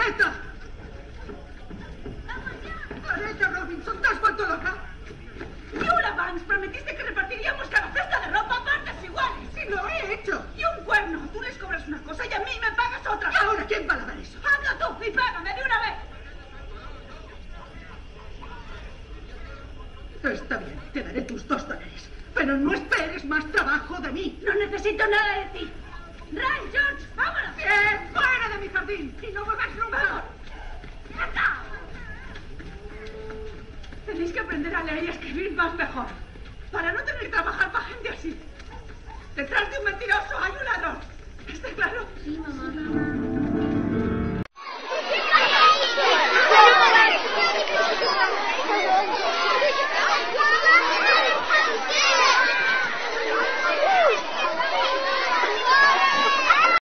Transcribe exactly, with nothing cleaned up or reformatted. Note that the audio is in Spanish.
¡Quieta! ¡Aretha Robinson, te has vuelto loca! Yura Banks, prometiste que repartiríamos cada cesta de ropa a partes iguales. ¡Sí lo he hecho! Y un cuerno. Tú les cobras una cosa y a mí me pagas otra. ¿Y ahora quién va a lavar eso? Hazlo tú y págame de una vez. Está bien, te daré tus dos dólares. Pero no esperes más trabajo de mí. No necesito nada de ti. Ray, George, vámonos. ¡Bien! ¡Fuera de mi jardín! ¡Y no vuelvas nunca! ¡Anda! Tenéis que aprender a leer y a escribir más mejor. Para no tener que trabajar para gente así. Detrás de un mentiroso hay un ladrón. ¿Está claro? Sí, mamá.